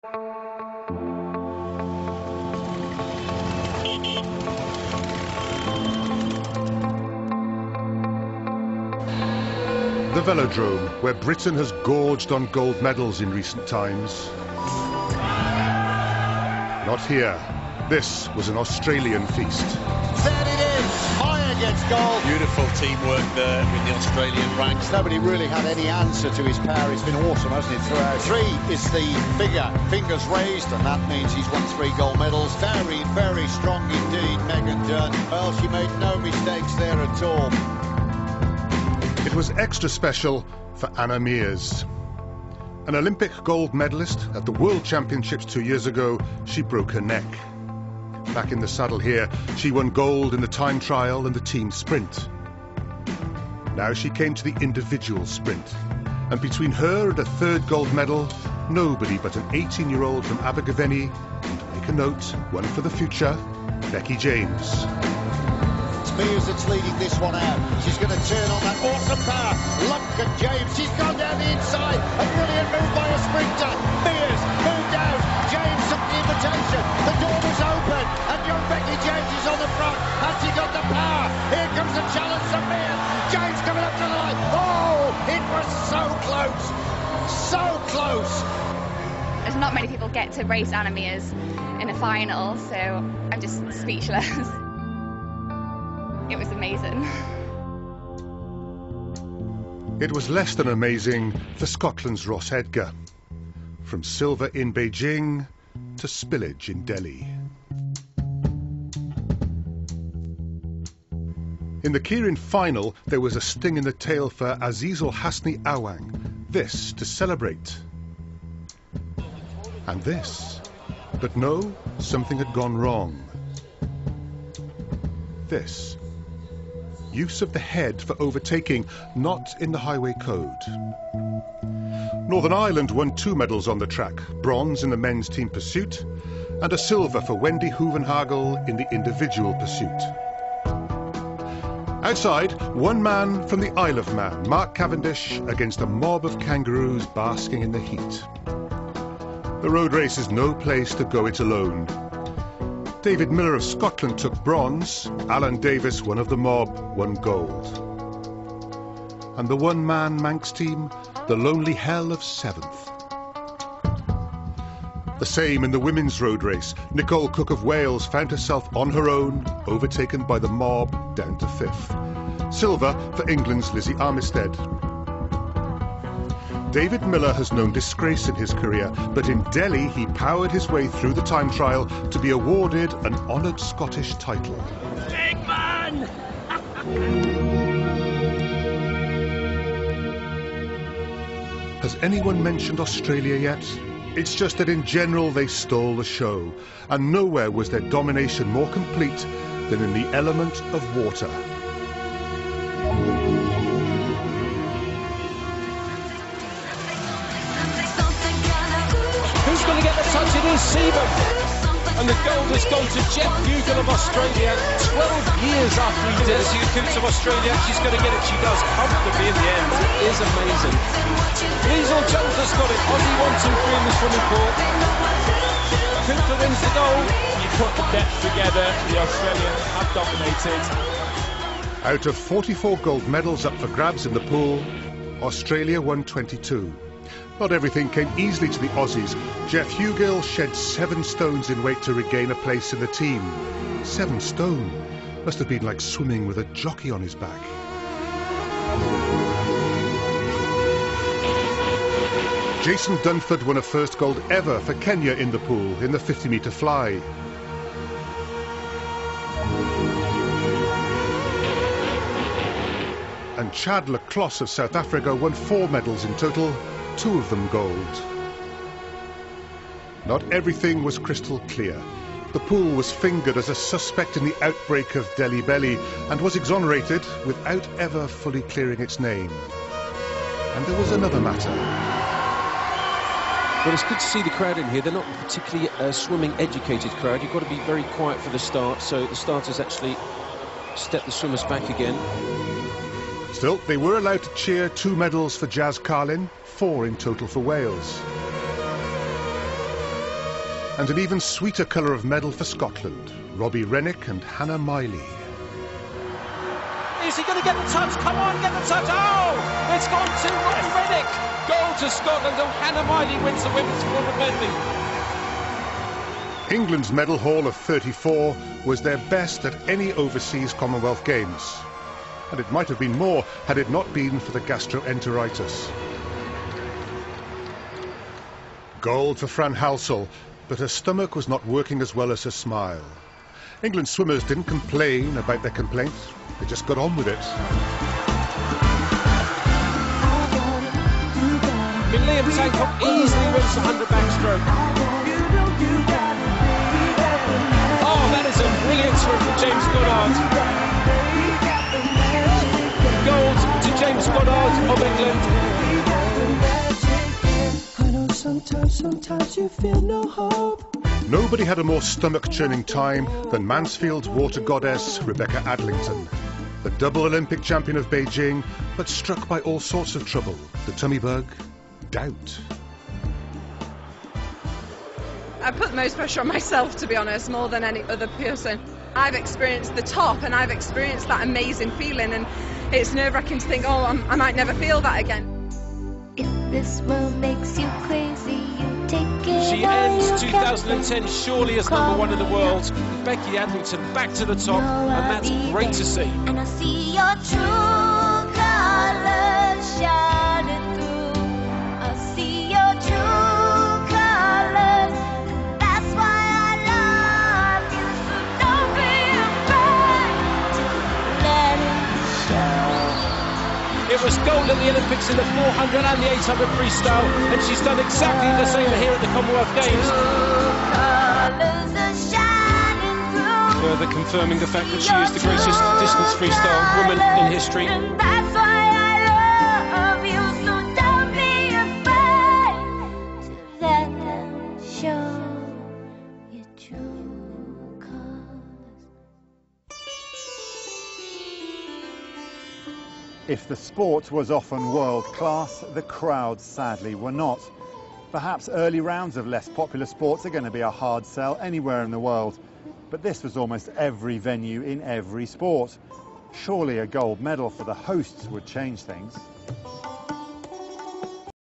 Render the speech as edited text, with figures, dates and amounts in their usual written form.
The Velodrome, where Britain has gorged on gold medals in recent times. Not here. This was an Australian feast. There it is, fire against goal. Beautiful teamwork there with the Australian ranks. Nobody really had any answer to his power. It's been awesome, hasn't it, throughout? 3 is the figure, fingers raised, and that means he's won 3 gold medals. Very, very strong indeed, Megan Dunn. Well, she made no mistakes there at all. It was extra special for Anna Meares. An Olympic gold medalist at the World Championships 2 years ago, she broke her neck. Back in the saddle here, she won gold in the time trial and the team sprint. Now she came to the individual sprint. And between her and a 3rd gold medal, nobody but an 18-year-old from Abergavenny, and to make a note, one for the future, Becky James. It's Meares that's leading this one out. She's going to turn on that awesome power. Look at James. She's gone down the inside. A brilliant move by a sprinter. Meares moved out. James took the invitation. The door was open. And young Becky James is on the front. Has she got the power? Here comes the challenge from Meares. James coming up to the line. Oh, it was so close. So close. There's not many people get to race Anna Meares in a final, so I'm just speechless. It was amazing. It was less than amazing for Scotland's Ross Edgar. From silver in Beijing to spillage in Delhi. In the Keirin final, there was a sting in the tail for Azizul Hasni Awang. This to celebrate. And this. But no, something had gone wrong. This. Use of the head for overtaking, not in the highway code. Northern Ireland won 2 medals on the track, bronze in the men's team pursuit, and a silver for Wendy Hoevenhagel in the individual pursuit. Outside, one man from the Isle of Man, Mark Cavendish, against a mob of kangaroos basking in the heat. The road race is no place to go it alone. David Miller of Scotland took bronze. Alan Davis, one of the mob, won gold. And the one-man Manx team, the lonely hell of 7th. The same in the women's road race. Nicole Cook of Wales found herself on her own, overtaken by the mob, down to 5th. Silver for England's Lizzie Armistead. David Miller has known disgrace in his career, but in Delhi he powered his way through the time trial to be awarded an honoured Scottish title. Big man! Has anyone mentioned Australia yet? It's just that in general they stole the show, and nowhere was their domination more complete than in the element of water. Who's going to get the touch? It is Seaman. And the gold has gone to Jeff Hugill of Australia 12 years after he did. Lucy Coots of Australia, she's going to get it. She does comfortably in the end. It is amazing. Liesl Jones has got it. Aussie 1, 2, 3 in the swimming pool. Cooper wins the gold. You put the depth together, the Australians have dominated. Out of 44 gold medals up for grabs in the pool, Australia won 22. Not everything came easily to the Aussies. Jeff Hugill shed 7 stones in weight to regain a place in the team. 7 stone. Must have been like swimming with a jockey on his back. Jason Dunford won a first gold ever for Kenya in the pool in the 50-metre fly. And Chad Leclos of South Africa won 4 medals in total, 2 of them gold. Not everything was crystal clear. The pool was fingered as a suspect in the outbreak of Delhi Belly and was exonerated without ever fully clearing its name. And there was another matter. Well, it's good to see the crowd in here. They're not particularly a swimming-educated crowd. You've got to be very quiet for the start, so the starters actually step the swimmers back again. Still, they were allowed to cheer 2 medals for Jazz Carlin, 4 in total for Wales. And an even sweeter colour of medal for Scotland, Robbie Rennick and Hannah Miley. Is he going to get the touch? Come on, get the touch. Oh, it's gone to Robbie Rennick. Goal to Scotland, and Hannah Miley wins the women's 400 medley. England's medal haul of 34 was their best at any overseas Commonwealth Games. And it might have been more had it not been for the gastroenteritis. Gold for Fran Halsall, but her stomach was not working as well as her smile. England swimmers didn't complain about their complaints, they just got on with it. Liam Tancock easily wins the 100 backstroke. Oh, that is a brilliant swim from James Goddard. Gold to James Goddard of England. I know sometimes you feel no hope. Nobody had a more stomach-churning time than Mansfield's water goddess Rebecca Adlington, the double Olympic champion of Beijing, but struck by all sorts of trouble. The tummy bug, doubt. I put the most pressure on myself, to be honest, more than any other person. I've experienced the top and I've experienced that amazing feeling, and it's nerve-wracking to think, oh, I might never feel that again. If this world makes you crazy, you take it. She ends 2010 surely as #1 in the world. Becky Adlington back to the top, and that's great to see. And I see your true colors shining through. I see your true colors. That's why I love you. So don't be afraid to let it show. It was gold at the Olympics in the 400 and the 800 freestyle, and she's done exactly the same here at the Commonwealth Games. Further confirming the fact that she is the greatest distance freestyle woman in history. And that's why I love you, so don't be afraid to let them show your true colors. If the sport was often world-class, the crowds sadly were not. Perhaps early rounds of less popular sports are going to be a hard sell anywhere in the world. But this was almost every venue in every sport. Surely a gold medal for the hosts would change things.